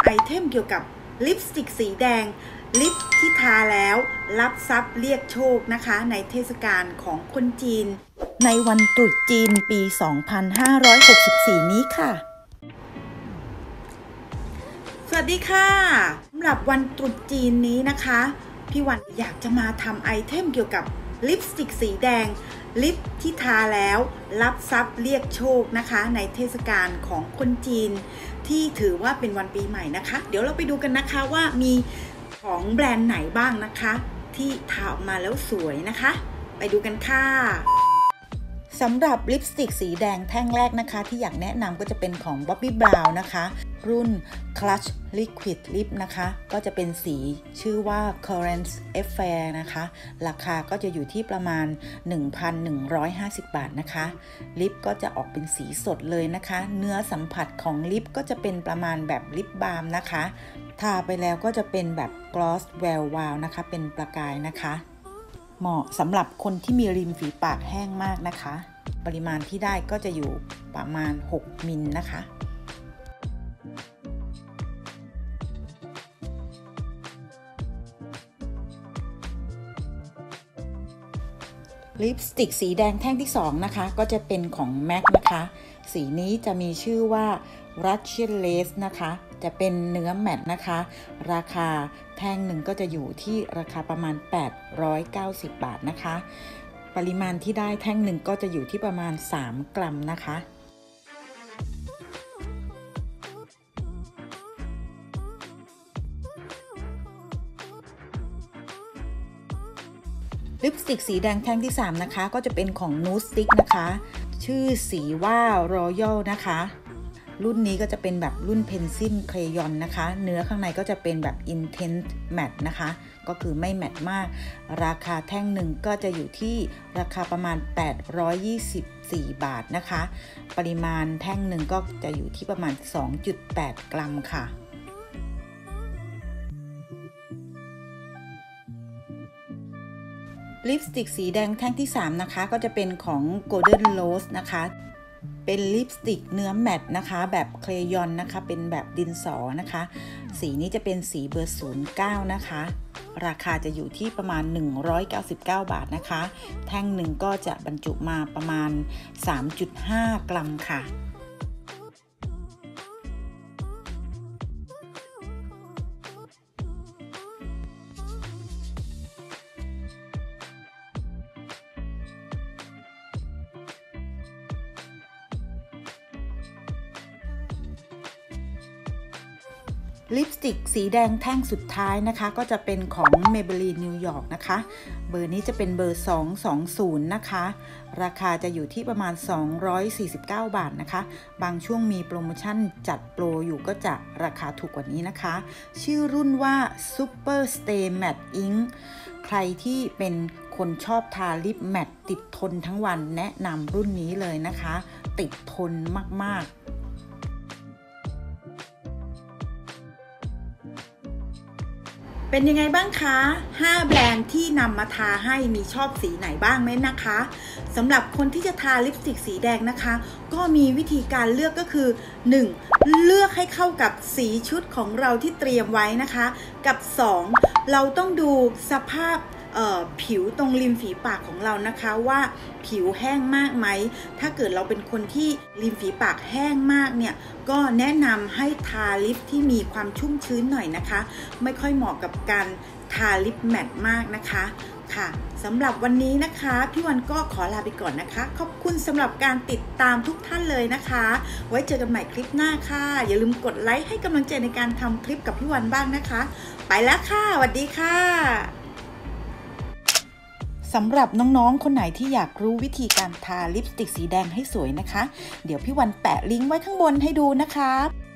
เทมเกี่ยวกับลิปสติกสีแดงลิปที่ทาแล้วรับทรัพย์เรียกโชคนะคะในเทศกาลของคนจีนในวันตรุษจีนปี 2564 นี้ค่ะสวัสดีค่ะสำหรับวันตรุษจีนนี้นะคะพี่วันอยากจะมาทำไอเทมเกี่ยวกับลิปสติกสีแดงลิปที่ทาแล้วรับทรัพย์เรียกโชคนะคะในเทศกาลของคนจีนที่ถือว่าเป็นวันปีใหม่นะคะเดี๋ยวเราไปดูกันนะคะว่ามีของแบรนด์ไหนบ้างนะคะที่ทาออกมาแล้วสวยนะคะไปดูกันค่ะสำหรับลิปสติกสีแดงแท่งแรกนะคะที่อยากแนะนำก็จะเป็นของ Bobbi Brown นะคะรุ่น Clutch Liquid Lip นะคะก็จะเป็นสีชื่อว่า Current Affair นะคะราคาก็จะอยู่ที่ประมาณ 1,150 บาทนะคะลิปก็จะออกเป็นสีสดเลยนะคะเนื้อสัมผัสของลิปก็จะเป็นประมาณแบบลิปบาล์มนะคะทาไปแล้วก็จะเป็นแบบ Gloss Well Wow นะคะเป็นประกายนะคะเหมาะสำหรับคนที่มีริมฝีปากแห้งมากนะคะปริมาณที่ได้ก็จะอยู่ประมาณ6มิลนะคะลิปสติกสีแดงแท่งที่2นะคะก็จะเป็นของ MAC นะคะสีนี้จะมีชื่อว่า Russian Lace นะคะจะเป็นเนื้อแมตต์นะคะราคาแท่งหนึ่งก็จะอยู่ที่ราคาประมาณ890 บาทนะคะปริมาณที่ได้แท่งหนึ่งก็จะอยู่ที่ประมาณ3 กรัมนะคะลิปสติกสีแดงแท่งที่3นะคะก็จะเป็นของ Nude Stick นะคะชื่อสีว่า Royal นะคะรุ่นนี้ก็จะเป็นแบบรุ่นเพนซิลเครยอนนะคะเนื้อข้างในก็จะเป็นแบบ Intense Matte นะคะก็คือไม่แมตต์มากราคาแท่งหนึ่งก็จะอยู่ที่ราคาประมาณ824 บาทนะคะปริมาณแท่งหนึ่งก็จะอยู่ที่ประมาณ 2.8 กรัมค่ะลิปสติกสีแดงแท่งที่3นะคะก็จะเป็นของ Golden Rose นะคะเป็นลิปสติกเนื้อแมตต์นะคะแบบเครยอนนะคะเป็นแบบดินสอนะคะสีนี้จะเป็นสีเบอร์09นะคะราคาจะอยู่ที่ประมาณ199 บาทนะคะแท่งหนึ่งก็จะบรรจุมาประมาณ 3.5 กรัมค่ะลิปสติกสีแดงแท่งสุดท้ายนะคะก็จะเป็นของ Maybelline New York นะคะเบอร์นี้จะเป็นเบอร์220นะคะราคาจะอยู่ที่ประมาณ249 บาทนะคะบางช่วงมีโปรโมชั่นจัดโปรอยู่ก็จะราคาถูกกว่านี้นะคะชื่อรุ่นว่า Super Stay Matte Ink ใครที่เป็นคนชอบทาลิปแมตต์ติดทนทั้งวันแนะนำรุ่นนี้เลยนะคะติดทนมากๆเป็นยังไงบ้างคะ5แบรนด์ที่นำมาทาให้มีชอบสีไหนบ้างไหมนะคะสำหรับคนที่จะทาลิปสติกสีแดงนะคะก็มีวิธีการเลือกก็คือ 1. เลือกให้เข้ากับสีชุดของเราที่เตรียมไว้นะคะกับ 2. เราต้องดูสภาพผิวตรงริมฝีปากของเรานะคะว่าผิวแห้งมากไหมถ้าเกิดเราเป็นคนที่ริมฝีปากแห้งมากเนี่ยก็แนะนำให้ทาลิปที่มีความชุ่มชื้นหน่อยนะคะไม่ค่อยเหมาะกับการทาลิปแมตต์มากนะคะค่ะสำหรับวันนี้นะคะพี่วันก็ขอลาไปก่อนนะคะขอบคุณสำหรับการติดตามทุกท่านเลยนะคะไว้เจอกันใหม่คลิปหน้าค่ะอย่าลืมกดไลค์ให้กำลังใจในการทำคลิปกับพี่วันบ้างนะคะไปแล้วค่ะสวัสดีค่ะสำหรับน้องๆคนไหนที่อยากรู้วิธีการทาลิปสติกสีแดงให้สวยนะคะเดี๋ยวพี่วันแปะลิงก์ไว้ข้างบนให้ดูนะคะ